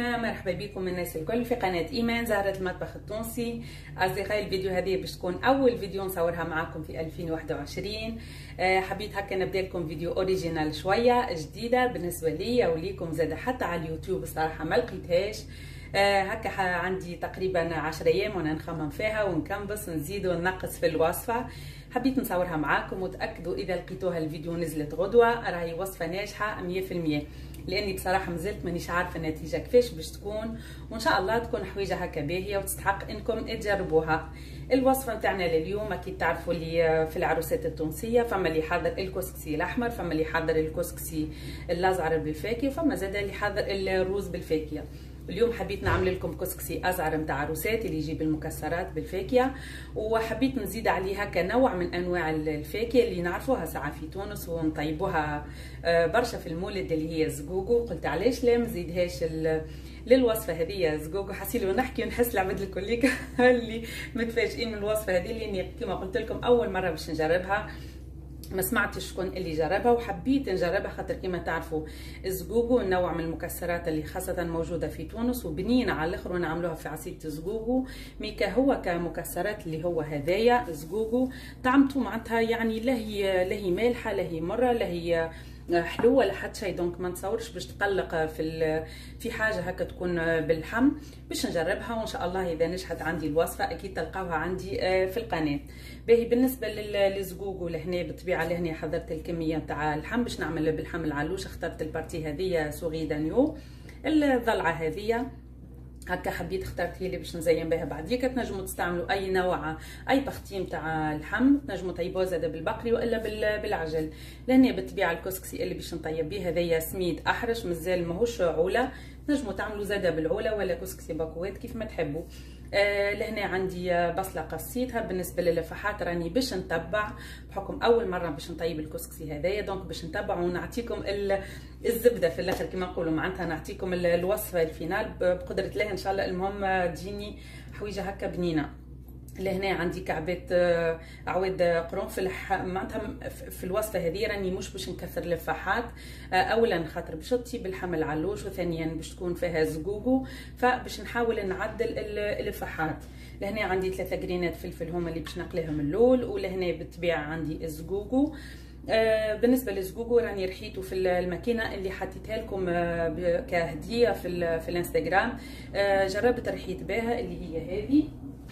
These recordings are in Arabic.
مرحبا بكم الناس الكل في قناة إيمان زهرة المطبخ التونسي. أصدقائي الفيديو هذه باش تكون أول فيديو نصورها معاكم في 2021. حبيت هكا نبدا لكم فيديو أوريجينال شوية جديدة بالنسبة لي وليكم زاد حتى على اليوتيوب الصراحة ما لقيتهاش. هكا عندي تقريبا 10 أيام وانا نخمم فيها ونكنبص نزيد وننقص في الوصفة. حبيت نصورها معاكم وتأكدوا إذا لقيتوها الفيديو نزلت غدوة راهي وصفة ناجحة 100%، لاني بصراحه مازلت مانيش عارفه النتيجه كيفاش باش تكون، وان شاء الله تكون حويجه هكا باهيه وتستحق انكم تجربوها. الوصفه نتاعنا لليوم اكيد تعرفوا اللي في العروسات التونسيه فما اللي حاضر الكسكسي الاحمر، فما اللي حاضر الكسكسي الازعر بالفاكهه، وفما زاد اللي حاضر الروز بالفاكهه. اليوم حبيت نعمل لكم كسكسي ازعر نتاع عروسات اللي يجيب المكسرات بالفاكهه، وحبيت نزيد عليها كنوع من انواع الفاكهه اللي نعرفوها ساعه في تونس ونطيبوها برشا في المولد اللي هي زقوقو. قلت علاش لا مزيدهاش للوصفه هذه زقوقو. حسيت ونحكي ونحس العباد الكل اللي متفاجئين من الوصفه هذه، لاني كما قلت لكم اول مره باش نجربها، ما سمعتش شكون اللي جربها وحبيت نجربها خاطر كما تعرفوا الزقوقو نوع من المكسرات اللي خاصه موجوده في تونس وبنينه على الاخر، ونعملوها في عصيده زقوقو. ميكا هو كمكسرات اللي هو هذايا زقوقو طعمته معناتها يعني لا هي مالحه لا هي مره لا هي حلوه ولا حتى شيء، دونك ما نتصورش باش تقلق في حاجه هكا تكون باللحم. باش نجربها وان شاء الله اذا نجحت عندي الوصفه اكيد تلقاوها عندي في القناه. باهي بالنسبه للزقوقو لهنا بالطبيعه لهنا حضرت الكميه تاع اللحم باش نعمل باللحم العلوش، اخترت البارتي هذه سوغي دانيو. الضلعه هذه هكا حبيت اخترت هي اللي باش نزين بها. بعديك تنجموا تستعملوا اي نوع اي بختي نتاع اللحم، تنجموا طيبوه زاده بالبقري والا بالعجل. لهنا بالطبيعه الكسكسي اللي باش نطيب به هذايا سميد احرش مازال ماهوش عوله، تنجموا تعملوا زاده بالعوله ولا كسكسي باكوات كيف ما تحبوا. لهنا عندي بصله قصيتها. بالنسبه للفحات راني باش نتبع بحكم اول مره باش نطيب الكسكسي هذايا، دونك باش نتبع ونعطيكم الزبده في الاخر كما نقولوا، معناتها نعطيكم الوصفه الفينال بقدره الله ان شاء الله. المهم تجيني حويجه هكا بنينه. لهنا عندي كعبات عواد قرنفل، معناتها في الوصفه هذه راني مش باش نكثر الفحات، اولا خاطر باش تطيب اللحم العلوش، وثانيا باش تكون فيها زقوقو فباش نحاول نعدل الفحات. لهنا عندي 3 قرينات فلفل هما اللي باش نقليهم اللول، ولهنا بالطبيعه عندي الزقوقو. بالنسبه للزقوقو راني رحيته في الماكينه اللي حطيتها لكم كهديه في الانستغرام، جربت رحيت بها اللي هي هذه.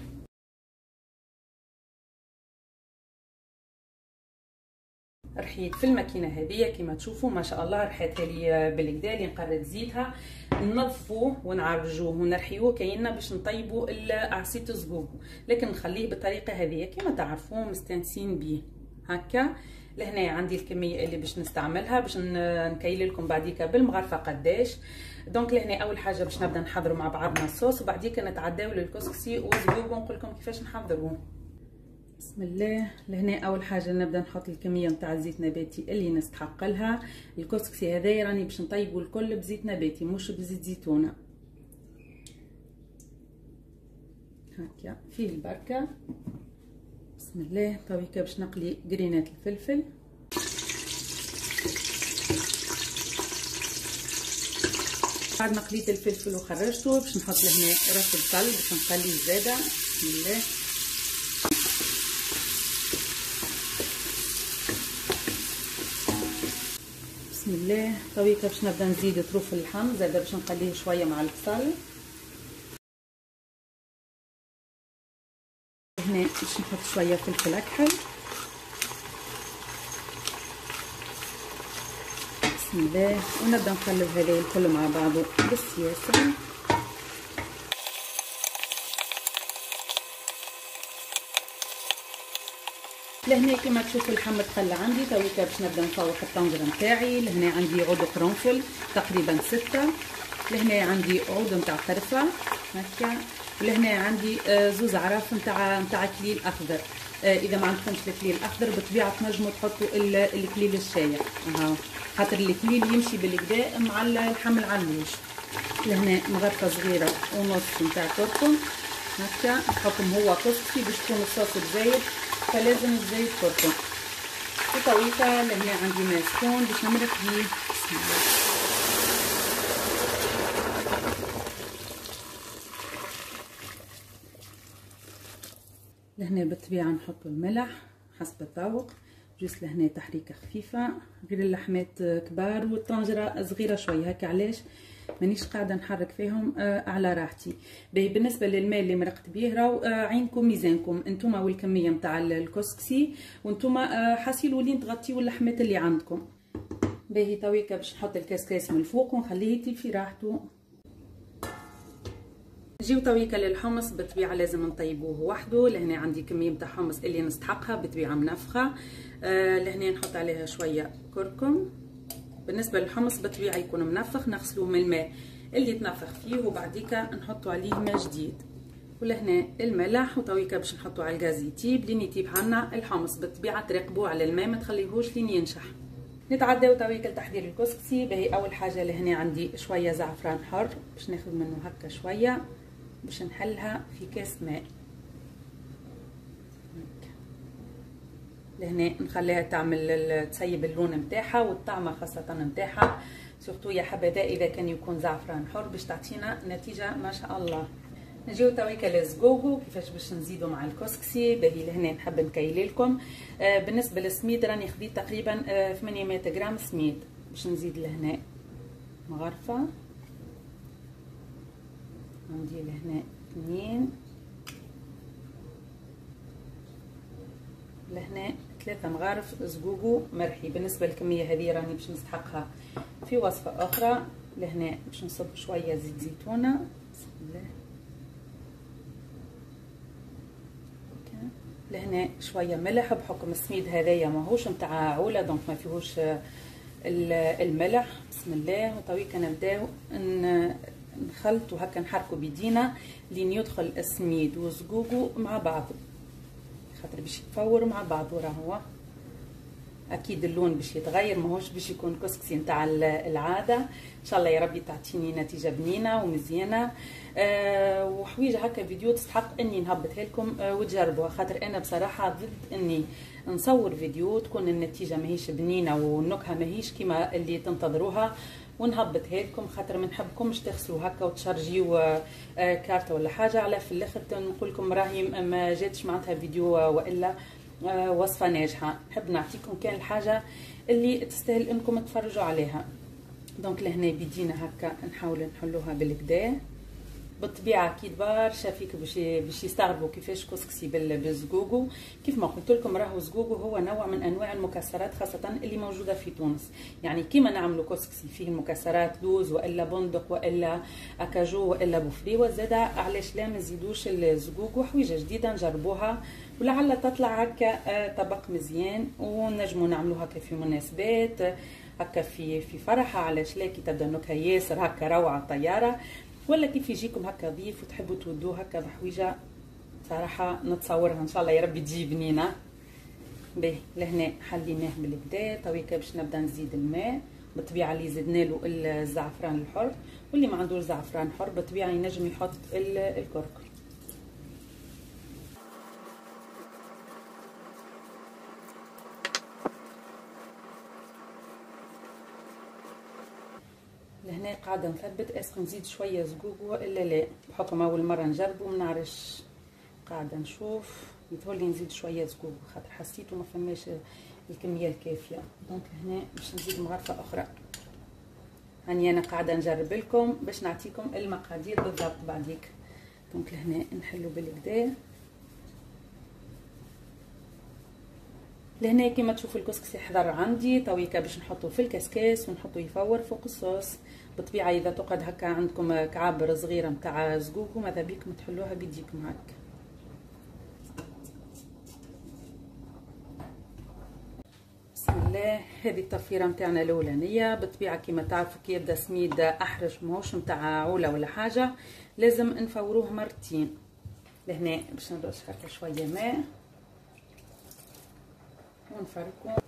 رحيت في الماكينه هذه كما تشوفوا ما شاء الله، رحيتها لي بالكدا اللي نقرر زيتها ننظفوه ونعرجوه ونرحيوه كايننا باش نطيبوا عصيده الزقوقو، لكن نخليه بالطريقه هذه كما تعرفوا مستانسين بيه هكا. لهنا عندي الكميه اللي باش نستعملها باش نكيل لكم بعديك بالمغرفه قداش. دونك لهنا اول حاجه باش نبدا نحضروا مع بعضنا الصوص، وبعديك نتعداو للكسكسي والزقوقو ونقول لكم كيفاش نحضروه. بسم الله. لهنا اول حاجه نبدا نحط الكميه نتاع الزيت نباتي اللي نستحق لها. الكسكسي هذايا راني باش نطيبوا الكل بزيت نباتي مش بزيت زيتونه هكا فيه البركه. بسم الله. تويكا باش نقلي قرينات الفلفل. بعد ما قليت الفلفل وخرجته باش نحط لهنا راس البصل باش نقليه زاده. بسم الله. بسم الله. تويكا باش نبدا نزيد طروف اللحم زاده باش نقليه شويه مع البصل. هنا باش نحط شويه فلفل اكحل. بسم الله. ونبدا نقلب هذا الكل مع بعضه بالسياسه. لهنا كما تشوفوا اللحم تخلى عندي. تويكا باش نبدا نفوح الطنجره نتاعي. لهنا عندي عود قرنفل تقريبا 6. لهنا عندي عود نتاع قرفه هكا. ولهنا عندي زوز عراف نتاع كليل اخضر. اذا ما عندكمش الكليل الاخضر بالطبيعه تنجموا تحطوا الكليل الشايع، خاطر الكليل يمشي بالكدا مع اللحم العلوش. لهنا مغرفه صغيره ونص نتاع كركم هكا بحكم هو كسكسي باش تكون الصوص بزايد فلازم تزيد كركم. وطويقه لهنا عندي ماء سخون باش نمرق بيه. بسم الله. لهنا بالطبيعة نحط الملح حسب الذوق، جوز لهنا تحريكة خفيفة، غير اللحمات كبار والطنجرة صغيرة شوية هكا، علاش مانيش قاعدة نحرك فيهم على راحتي. باهي بالنسبة للماء اللي مرقت بيه راهو عينكم ميزانكم انتوما والكمية متاع الكسكسي، وانتوما حاسيلوا لين تغطيوا اللحمات اللي عندكم. باهي تويكا باش نحط الكسكاس من الفوق ونخليه يطيب في راحته. نجيو تويكا للحمص، بالطبيعه لازم نطيبوه وحده. لهنا عندي كميه نتاع حمص اللي نستحقها بالطبيعه منفخه. لهنا نحط عليها شويه كركم. بالنسبه للحمص بالطبيعه يكون منفخ، نغسلوه من الماء اللي تنفخ فيه وبعديكا نحطوا عليه ماء جديد. ولهنا الملح، وتويكا باش نحطوا على الغاز يطيب لين يطيب عنا الحمص. بالطبيعه تراقبوه على الماء ما تخليهوش لين ينشح. نتعداو تويكا لتحضير الكسكسي. باهي اول حاجه لهنا عندي شويه زعفران حر باش ناخذ منه هكا شويه باش نحلها في كاس ماء. لهنا نخليها تعمل تسيب اللون نتاعها والطعمه خاصه نتاعها، سورتو يا حبذا اذا كان يكون زعفران حر باش تعطينا نتيجه ما شاء الله. نجيو تويكا للزقوقو كيفاش باش نزيدو مع الكسكسي. باهي لهنا نحب نكيل لكم. بالنسبه للسميد راني خديت تقريبا 800 غرام سميد. باش نزيد لهنا مغرفه، عندي لهنا 2، لهنا 3 مغارف زقوقو مرحي. بالنسبه للكميه هذه راني باش نستحقها في وصفه اخرى. لهنا باش نصب شويه زيت زيتونه، بسم الله. لهنا شويه ملح بحكم السميد هذايا ماهوش نتاع عوله دونك ما فيهوش الملح. بسم الله. وتويكا نبداو نخلطوا هكا، نحركوا بيدينا لين يدخل السميد والزقوقو مع بعض، خاطر باش يتفوروا مع بعض. وراهو اكيد اللون باش يتغير، ماهوش باش يكون كسكسي نتاع العاده. ان شاء الله يا ربي تعطيني نتيجه بنينه ومزيانه. وحويجه هكا فيديو تستحق اني نهبطها لكم وتجربوها، خاطر انا بصراحه ضد اني نصور فيديو تكون النتيجه ماهيش بنينه والنكهه ماهيش كيما اللي تنتظروها ونهبطها لكم، خاطر ما نحبكمش تغسلوا هكا وتشارجيو كارت ولا حاجه على في الاخر نقول لكم راهي ما جاتش معناتها فيديو والا وصفه ناجحه. نحب نعطيكم كان الحاجه اللي تستاهل انكم تفرجوا عليها. دونك لهنا بيدينا هكا نحاول نحلوها بالكدا. بالطبيعه اكيد برشا فيك باش يستغربوا كيفاش كسكسي بالزقوقو. كيف ما قلت لكم راهو الزقوقو هو نوع من انواع المكسرات خاصه اللي موجوده في تونس. يعني كيما نعملوا كسكسي فيه المكسرات لوز والا بندق والا اكاجو والا بوفريوه، زاده علاش لا ما نزيدوش الزقوقو. حويجه جديده نجربوها ولعل تطلع هكا طبق مزيان، ونجموا نعملوها هكا في مناسبات هكا في فرحه، علاش لا كي تبدا النكهه ياسر هكا روعه طياره، ولا كيف يجيكم هكا ضيف وتحبوا تودوه هكا بحويجه. صراحه نتصورها ان شاء الله يا ربي تجي بنينه. باهي لهنا حليناه بالكدا. تويكا باش نبدا نزيد الماء. بالطبيعه اللي زدنا له الزعفران الحر، واللي ما عندوش زعفران حر بالطبيعه ينجم يحط الكركم. لهنا قاعده نثبت اسكو نزيد شويه زقوق والا لا، بحكم اول مره نجربه ما نعرفش، قاعده نشوف. يظهر لي نزيد شويه زقوق خاطر حسيته ما فماش الكميه الكافيه. دونك هنا باش نزيد مغرفه اخرى. هاني انا قاعده نجرب لكم باش نعطيكم المقادير بالضبط بعديك. دونك لهنا نحلو بالكدا. لهنا كيما تشوفوا الكسكسي حضر عندي. تويكا باش نحطه في الكسكاس ونحطه يفور فوق الصوص. بالطبيعه اذا تقعد هكا عندكم كعابر صغيره نتاع زقوق ماذا بيكم تحلوها بيديكم هكا. بسم الله. هذه التفيره نتاعنا الاولانيه. بالطبيعه كيما تعرفوا كي يبدا سميد احرج ماهوش نتاع عوله ولا حاجه لازم نفوروه مرتين. لهنا باش نرش هكا شويه ماء ونفركو.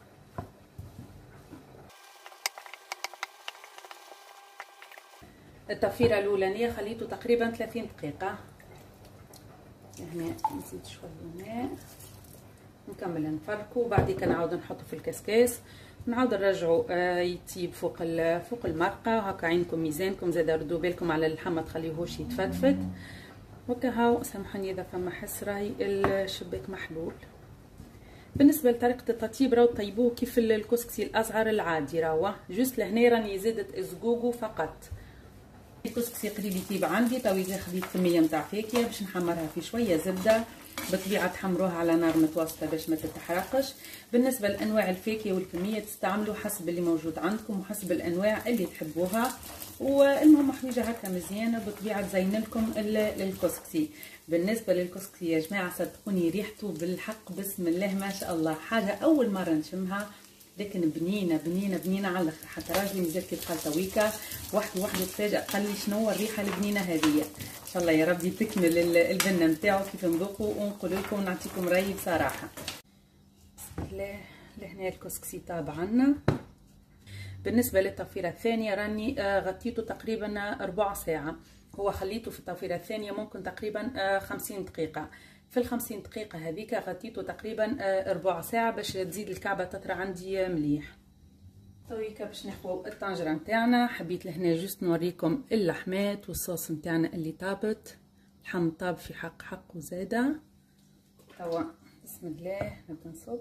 التفيره الاولانيه خليته تقريبا 30 دقيقه. هنا نزيد شويه ماء نكمل نفركو، وبعد كده نعاود نحطه في الكسكاس ونعاود نرجعو يطيب فوق المرقه. هكا عينكم ميزانكم، زاد ردوا بالكم على اللحم ما تخليوهوش يتفتفت. وكهو سامحوني اذا فما حس راهي الشباك محلول. بالنسبه لطريقه التطيب راهو طيبوه كيف الكسكسي الازهر العادي، راهو جوست لهنا راني زادت زقوقو فقط. الكسكسي قريب يطيب عندي، توي خديت كميه نتاع فاكهه باش نحمرها في شويه زبده، بالطبيعه تحمروها على نار متوسطه باش ما تتحرقش. بالنسبه لانواع الفاكهه والكميه تستعملوا حسب اللي موجود عندكم وحسب الانواع اللي تحبوها. والمهم حويجه هكا مزيانه بالطبيعه تزين لكم الكسكسي. بالنسبه للكسكسي يا جماعه صدقوني ريحته بالحق بسم الله ما شاء الله، حاجه اول مره نشمها، لكن بنينه بنينه بنينه على الاخر. حتى راجلي نزل كي دخل تويكا وحده تفاجأ قال لي شنو الريحه البنينه هذه. ان شاء الله يا ربي تكمل البنه نتاعو كيف نذوقوا ونقول لكم ونعطيكم رايي بصراحه. بسم الله. لهنا الكسكسي طاب عنا. بالنسبه للتوفيره الثانيه راني غطيته تقريبا ربع ساعه. هو خليته في التوفيره الثانيه ممكن تقريبا 50 دقيقه. في ال50 دقيقه هذيك غطيته تقريبا ربع ساعه باش تزيد الكعبه تطرى عندي مليح. تويكا باش نحوو الطنجره نتاعنا. حبيت لهنا جوست نوريكم اللحمات والصوص نتاعنا اللي طابت. الحم طاب في حق وزاده. توا بسم الله نبدا نصب.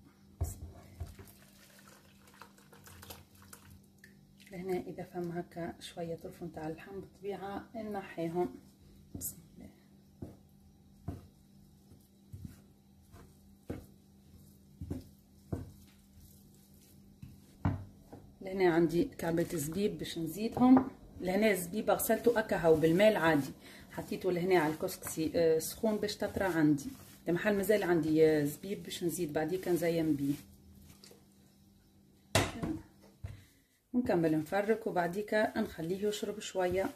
لهنا اذا فما هكا شويه طرف نتاع اللحم بالطبيعه نحيهم. بسم الله. لهنا عندي كعبة زبيب باش نزيدهم. لهنا الزبيب غسلته اكاهو بالماء العادي، حطيته لهنا على الكسكسي سخون باش تطرى عندي. لمحل مازال عندي زبيب باش نزيد بعديك نزين بيه. نكمل نفرك وبعديك نخليه يشرب شويه.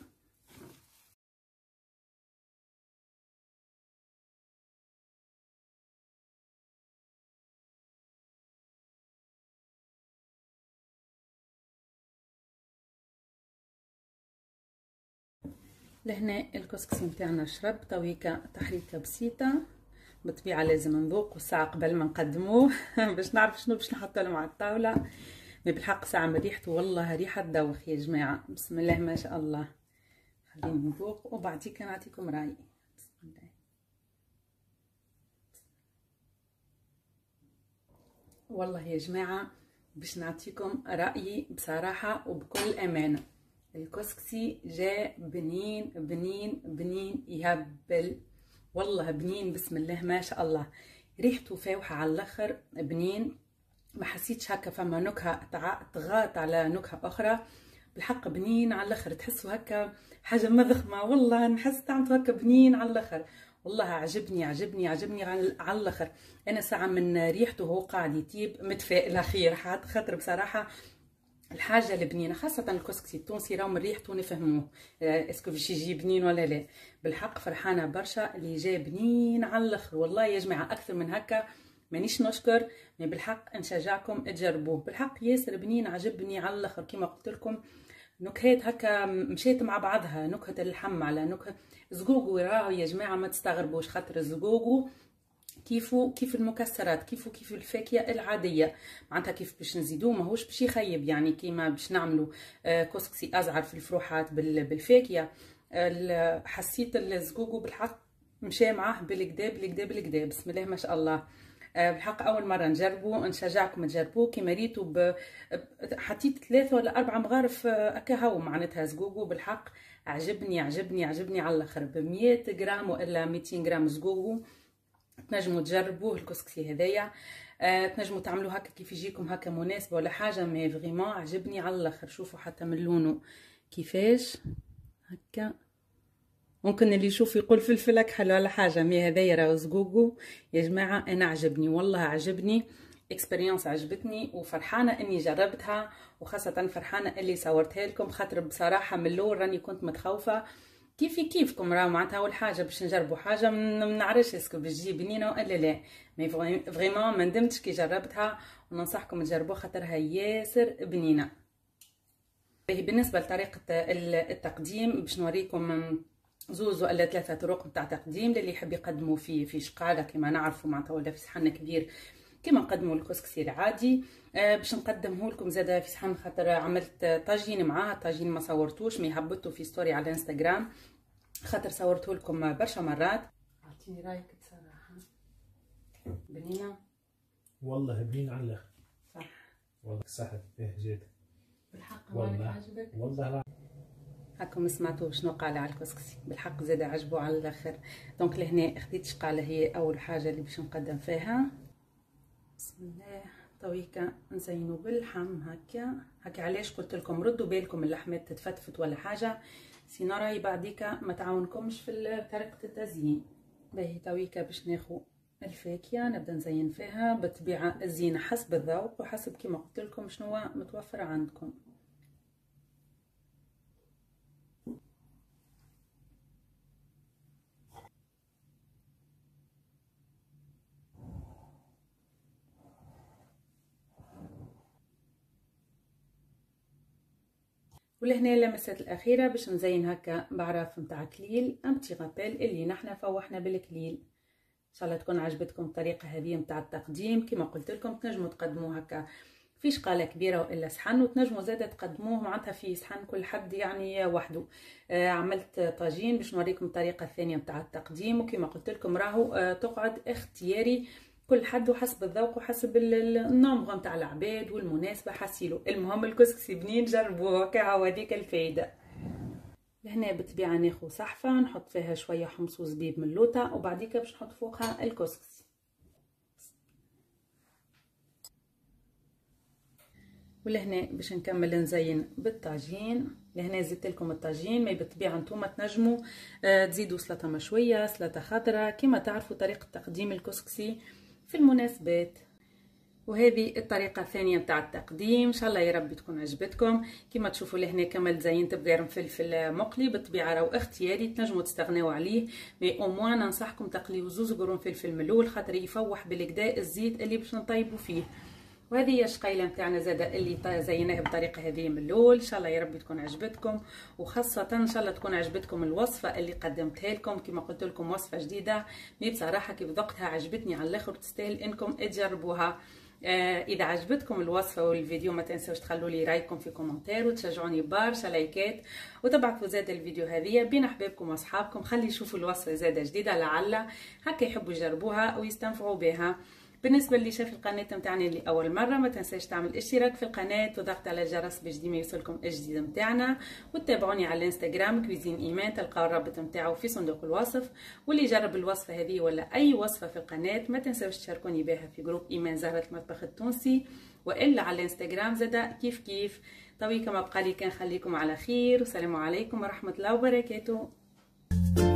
لهنا الكسكسي نتاعنا شرب تويكا تحريكه بسيطه. بالطبيعه لازم نذوق ساعه قبل ما نقدموه باش نعرف شنو باش نحط لهم على الطاوله. بالحق ساعه من ريحته والله ريحه تدوخ يا جماعه. بسم الله ما شاء الله. خليني نذوق وبعديك نعطيكم رايي. بسم الله. والله يا جماعه باش نعطيكم رايي بصراحه وبكل امانه، الكسكسي جاء بنين بنين بنين يهبل، والله بنين بسم الله ما شاء الله. ريحته فاوحه على الاخر بنين، ما حسيتش هكا فما نكهه طغات على نكهه اخرى. بالحق بنين على الاخر، تحسوا هكا حاجه مضخمه، والله نحس طعمته هكا بنين على الاخر. والله عجبني عجبني عجبني على الاخر. انا ساعه من ريحته هو قاعد يطيب متفائله خير، خاطر بصراحه الحاجه البنينه خاصه الكسكسي التونسي راهو من ريحته نفهموه اسكو باش يجي بنين ولا لا. بالحق فرحانه برشا اللي جاي بنين على الاخر. والله يا جماعه اكثر من هكا مانيش نشكر، مي بالحق نشجعكم تجربوه. بالحق ياسر بنين عجبني على الاخر. كيما قلت لكم نكهات هكا مشيت مع بعضها، نكهه اللحم على نكهه زقوقو. راهو يا جماعه ما تستغربوش، خاطر الزقوقو كيف المكسرات، كيف الفاكهه العاديه، معناتها كيف باش نزيدوه ماهوش باش يخيب. يعني كيما باش نعملوا كسكسي ازعر في الفروحات بالفاكهه، حسيت الزقوقو بالحق مشى معاه بالكدا بالكدا بالكدا. بسم الله ما شاء الله. بالحق اول مره نجربوا، نشجعكم تجربوه. كيما ريتوا حطيت 3 ولا 4 مغارف اكاهو معناتها زقوقو. بالحق عجبني عجبني عجبني على الاخر. ب 100 غرام ولا 200 غرام زقوقو تنجموا تجربوه الكسكسي هذايا. تنجموا تعملوا هكا كيف يجيكم هكا مناسبه ولا حاجه، مي فريمون عجبني على الاخر. شوفوا حتى من لونه كيفاش هكا، ممكن اللي يشوف يقول فلفل اكحل ولا حاجه، مي هذايا راهو زقوقو يا جماعه. انا عجبني والله عجبني، اكسبيريونس عجبتني وفرحانه اني جربتها، وخاصه فرحانه اللي صورتها لكم، خاطر بصراحه من الاول راني كنت متخوفه كيفكم. راه معناتها اول حاجه باش نجربوا حاجه ما نعرفش اسكو باش تجي بنينه ولا لا، مي فريمون ما ندمتش كي جربتها، وننصحكم تجربوها خاطرها ياسر بنينه. بالنسبه لطريقه التقديم باش نوريكم زوز ولا 3 طرق نتاع تقديم للي يحب يقدموا في شقاله كما نعرفوا معناتها، ولا في صحن كبير كما نقدموا الكسكسي العادي. باش نقدمه لكم زاده في صحن، خاطر عملت طاجين معاه. طاجين ما صورتوش مي هبطته في ستوري على الانستغرام. خاطر صورته لكم برشا مرات. اعطيني رايك بصراحه. بنينه والله بنين على الاخر. صح والله صحت فيه جد بالحق. والله عجبك والله لا. هاكم سمعتوا شنو قال على الكسكسي، بالحق زاد عجبو على الاخر. دونك لهنا خديت شقاله هي اول حاجه اللي باش نقدم فيها. بسم الله. تويكا نزينو باللحم هكا علاش قلت لكم ردوا بالكم اللحمات تتفتفت ولا حاجه، سينا راهي بعديكا ما تعاونكمش في طريقه التزيين. باهي تويكا باش ناخو الفاكهه نبدا نزين فيها. بالطبيعه الزينه حسب الذوق وحسب كيما قلت لكم شنو متوفر عندكم. ولهنا اللمسات الاخيره باش نزين هكا بعراف نتاع كليل امتي غابيل اللي نحنا فوحنا بالكليل. ان شاء الله تكون عجبتكم الطريقه هذه نتاع التقديم. كما قلت لكم تنجموا تقدموه هكا في شقاله كبيره والا صحن، وتنجموا زاده تقدموه معناتها في صحن كل حد يعني وحده. عملت طاجين باش نوريكم الطريقه الثانيه نتاع التقديم، وكما قلت لكم راهو تقعد اختياري كل حد وحسب الذوق وحسب النومغ نتاع العباد والمناسبه حسيلو. المهم الكسكسي بنين جربوه هكا هذيك الفايده. لهنا بالطبيعه ناخذ صحفه نحط فيها شويه حمص وزبيب من اللوطه، وبعديك باش نحط فوقها الكسكسي. ولهنا باش نكمل نزين بالطاجين. لهنا زدت لكم الطاجين، ما بالطبيعه نتوما تنجموا تزيدوا سلطه مشويه سلطه خضراء كما تعرفوا طريقه تقديم الكسكسي في المناسبات. وهذه الطريقه الثانيه نتاع التقديم. ان شاء الله يا رب تكون عجبتكم. كما تشوفوا لهنا كملت زينت بغير فلفل مقلي. بالطبيعه راهو اختياري تنجموا تستغناو عليه، مي او موان ننصحكم تقليو زوز قرون فلفل ملول خاطر يفوح بالكدا الزيت اللي باش نطيبوا فيه. وهذه هي الشقيله نتاعنا زاده اللي زيناها بالطريقه هذه من الاول. ان شاء الله يا رب تكون عجبتكم، وخاصه ان شاء الله تكون عجبتكم الوصفه اللي قدمتها لكم. كما قلت لكم وصفه جديده مي بصراحه كيف ذقتها عجبتني على الاخر، تستاهل انكم تجربوها. اذا عجبتكم الوصفه والفيديو ما تنسوش تخلوا لي رايكم في كومنتير وتشجعوني برشا لايكات، وتبعثوا زاد الفيديو هذه بين احبابكم واصحابكم. خلي يشوفوا الوصفه زاده جديده لعل هكا يحبوا يجربوها ويستنفعوا بها. بالنسبه اللي شاف القناه نتاعنا لاول مره ما تنساش تعمل اشتراك في القناه وضغط على الجرس باش ديما يوصلكم الجديد نتاعنا، وتتابعوني على الانستغرام كويزين ايمان تلقاو الرابط نتاعو في صندوق الوصف. واللي جرب الوصفه هذه ولا اي وصفه في القناه ما تنساوش تشاركوني بها في جروب ايمان زهره المطبخ التونسي، والا على الانستغرام زاده كيف. طوي كما بقى لي كان خليكم على خير، والسلام عليكم ورحمه الله وبركاته.